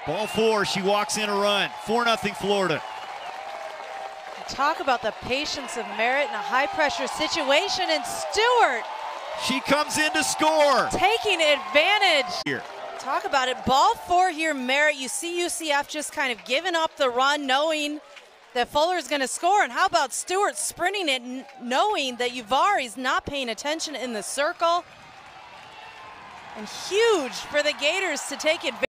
Ball 4, she walks in a run. 4-0 Florida. Talk about the patience of Merritt in a high-pressure situation, and Stewart. She comes in to score. Taking advantage. Here. Talk about it. Ball 4 here, Merritt. You see UCF just kind of giving up the run, knowing that Fuller's going to score. And how about Stewart sprinting it, knowing that Uvari's not paying attention in the circle. And huge for the Gators to take advantage.